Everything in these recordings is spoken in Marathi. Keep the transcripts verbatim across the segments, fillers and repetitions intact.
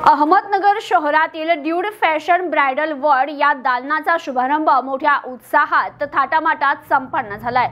अहमदनगर शहरातील ड्यूड फॅशन ब्रायडल वर्ल्ड या दालनाचा शुभारंभ मोठ्या उत्साहात थाटामाटात संपन्न झालाय।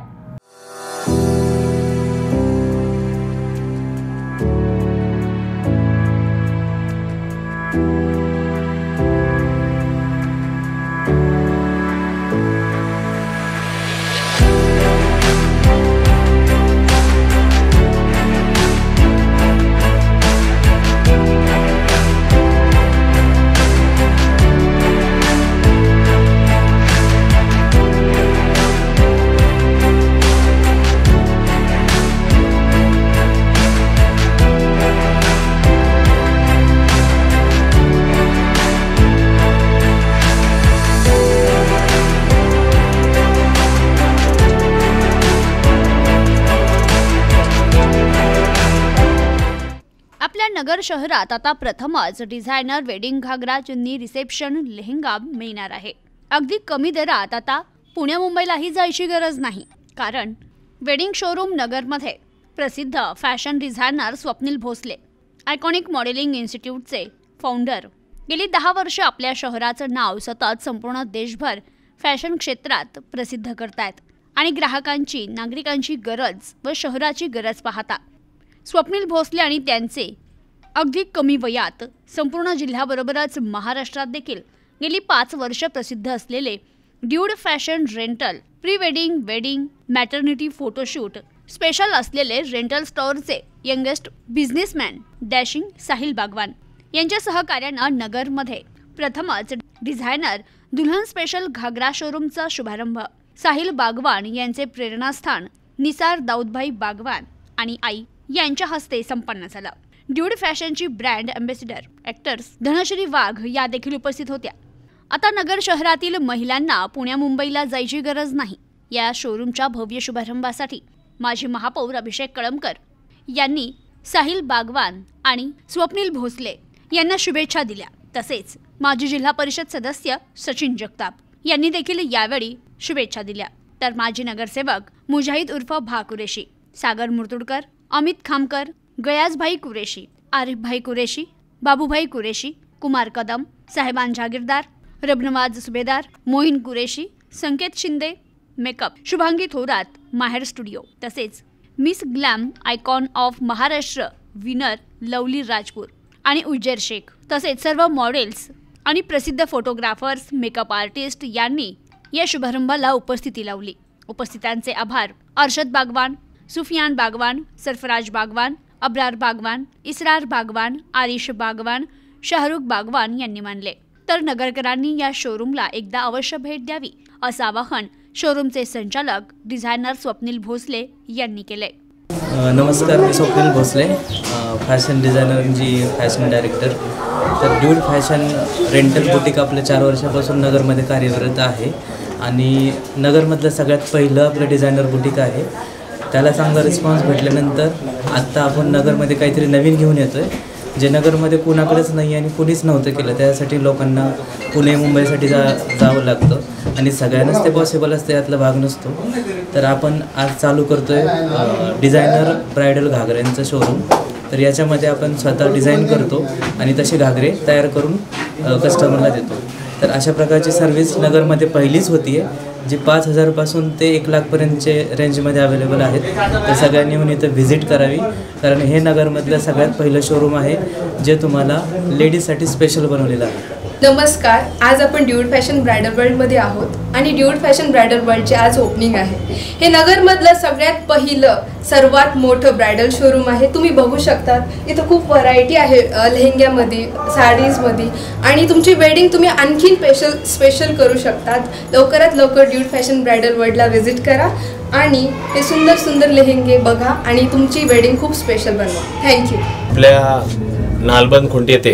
आपल्या नगर शहरात आता प्रथमच डिझायनर वेडिंग घागरा चुन्नी रिसेप्शन लेहंगा मिळणार आहे। अगदी कमी दरात आता पुणे मुंबईलाही जायची गरज नाही, कारण वेडिंग शोरूम नगरमध्ये प्रसिद्ध fashion designer Swapnil Bhosale, iconic modelling इन्स्टिट्यूटचे फाउंडर, गेली दहा वर्षे आपल्या शहराचं नाव सतत संपूर्ण देशभर फॅशन क्षेत्रात प्रसिद्ध करतायत आणि ग्राहकांची, नागरिकांची गरज व शहराची गरज पाहता स्वप्नील भोसले आणि त्यांचे अगदी कमी वयात संपूर्ण जिल्ह्याबरोबरच महाराष्ट्रात देखील गेली पाच वर्ष प्रसिद्ध असलेले dude fashion rental, pre wedding, wedding, maternity photoshoot special असलेले रेंटल स्टोअरचे youngest businessman dashing Sahil Bagwan यांच्या सहकार्यानं नगरमध्ये प्रथमच डिझायनर दुल्हन स्पेशल घागरा शोरूमचा शुभारंभ साहिल बागवान यांचे प्रेरणास्थान निसार दाऊदभाई बागवान आणि आई यांच्या हस्ते संपन्न झाला। ड्यूड फॅशनची brand ambassador actors Dhanashree Wagh या देखील उपस्थित होत्या। आता नगर शहरातील महिलांना पुण्या मुंबईला जायची गरज नाही। या शोरूमच्या भव्य शुभारंभासाठी माजी महापौर अभिषेक कळमकर यांनी साहिल बागवान आणि स्वप्नील भोसले यांना शुभेच्छा दिल्या। तसेच माजी जिल्हा परिषद सदस्य सचिन जगताप यांनी देखील यावेळी शुभेच्छा दिल्या। तर माजी नगरसेवक मुजाहिद उर्फ भा कुरेशी, सागर मुर्तुडकर, अमित खामकर, गयाजभाई कुरेशी, आरिफभाई कुरेशी, बाबूभाई कुरेशी, कुमार कदम, साहेबान जागीरदार, रबनवाज सुभेदार, मोहीन कुरेशी, संकेत शिंदे मेकअप, शुभांगी थोरात माहेर स्टुडिओ, तसेच miss glam icon of Maharashtra winner Lovely Rajpur आणि उज्जैर शेख तसेच सर्व मॉडेल्स आणि प्रसिद्ध फोटोग्राफर्स, मेकअप आर्टिस्ट यांनी या शुभारंभाला उपस्थिती लावली। उपस्थितांचे आभार अर्शद बागवान, सुफियान बागवान, सरफराज बागवान, अब्रार बागवान, इसरार बागवान, आरिश बागवान, शाहरुख बागवान यांनी मानले। तर नगरकरांनी या शोरूमला एकदा अवश्य भेट द्यावी असं आवाहन शोरूमचे संचालक डिझायनर स्वप्नील भोसले यांनी केले। नमस्कार, मी स्वप्नील भोसले, फॅशन डिझायनरची फॅशन डायरेक्टर। तर ड्यूड फॅशन रेंटल बुटीक आपलं चार वर्षापासून नगरमध्ये कार्यरत आहे आणि नगरमधलं सगळ्यात पहिलं आपलं डिझायनर बुटीक आहे। त्याला चांगला रिस्पॉन्स भेटल्यानंतर आत्ता आपण नगरमध्ये काहीतरी नवीन घेऊन येतो आहे, जे नगरमध्ये कुणाकडेच नाही आणि कुणीच नव्हतं केलं। त्यासाठी लोकांना पुणे मुंबईसाठी जा जावं लागतं आणि सगळ्यांनाच ते पॉसिबल असतं, यातला भाग नसतो। तर आपण आज चालू करतो आहे डिझायनर ब्रायडल घागऱ्यांचं शोरूम। तर याच्यामध्ये आपण स्वतः डिझाईन करतो आणि तसे घागरे तयार करून कस्टमरला देतो। तर अशा प्रकारची सर्व्हिस नगरमध्ये पहिलीच होती आहे, जी पाच हजारपासून ते एक लाखपर्यंतचे रेंजमध्ये अवेलेबल आहेत। तर सगळ्यांनी येऊन इथं व्हिजिट करावी, कारण हे नगरमधलं सगळ्यात पहिलं शोरूम आहे जे तुम्हाला लेडीजसाठी स्पेशल बनवलेलं आहे। नमस्कार, आज आपण ड्यूड फॅशन ब्रायडल वर्ल्डमध्ये आहोत आणि ड्यूड फॅशन ब्रायडल वर्ल्डचे आज ओपनिंग आहे। हे नगरमधलं सगळ्यात पहिलं सर्वात मोठं ब्रायडल शोरूम आहे। तुम्ही बघू शकतात इथं खूप व्हरायटी आहे लेहंग्यामध्ये, साडीजमध्ये आणि तुमची वेडिंग तुम्ही आणखीन स्पेशल स्पेशल करू शकतात। लवकरात लवकर ड्यूड फॅशन ब्रायडल वर्ल्डला व्हिजिट करा आणि हे सुंदर सुंदर लेहंगे बघा आणि तुमची वेडिंग खूप स्पेशल बनवा। थँक्यू। आपल्या नालबंद खुंटी येथे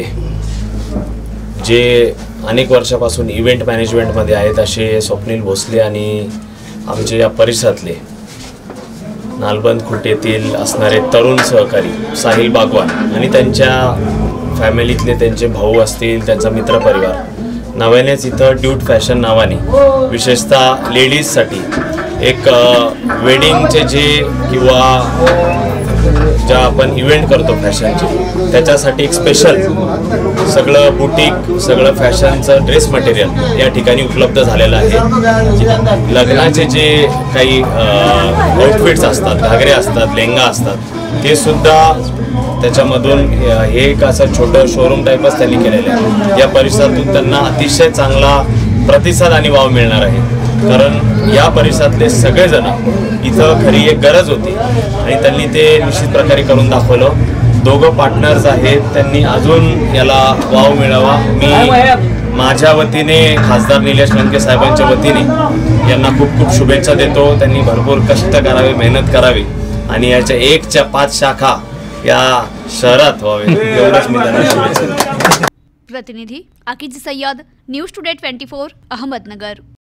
जे अनेक वर्षापासून इव्हेंट मॅनेजमेंटमध्ये आहेत असे स्वप्नील भोसले आणि आमचे या परिसरातले नालबंद खुंटी येथील असणारे तरुण सहकारी साहिल बागवान आणि त्यांच्या फॅमिलीतले त्यांचे भाऊ असतील, त्यांचा मित्रपरिवार नव्यानेच इथं ड्यूड फॅशन नावाने विशेषतः लेडीजसाठी एक वेडिंगचे जे किंवा ज्या आपण इव्हेंट करतो फॅशनचे, त्याच्यासाठी एक स्पेशल सगळं बुटीक, सगळं फॅशनचं ड्रेस मटेरियल या ठिकाणी उपलब्ध झालेलं आहे. लग्नाचे जे काही आउटफिट्स असतात, घागरे असतात, लेंगा असतात, ते सुद्धा त्याच्यामधून हे एक असं छोटं शोरूम टाईपच त्यांनी केलेलं आहे. या परिसरातून त्यांना अतिशय चांगला प्रतिसाद आणि वाव मिळणार आहे, कारण या परिसरातले सगळेजण इथं खरी एक गरज होती आणि त्यांनी ते निश्चित प्रकारे करून दाखवलं. दोघं पार्टनर्स आहेत, त्यांनी अजून याला वाव मिळावा. मी माझ्या वतीने खासदार निलेश लंके साहेबांच्या वतीने यांना खूप खूप शुभेच्छा देतो. त्यांनी भरपूर कष्ट करावे, मेहनत करावी आणि याच्या एकच्या पाच शाखा या शहरात व्हावे, एवढंच मी त्यांना शुभेच्छा देतो. प्रतिनिधी Akij Sayyad, news today twenty four, Ahmednagar.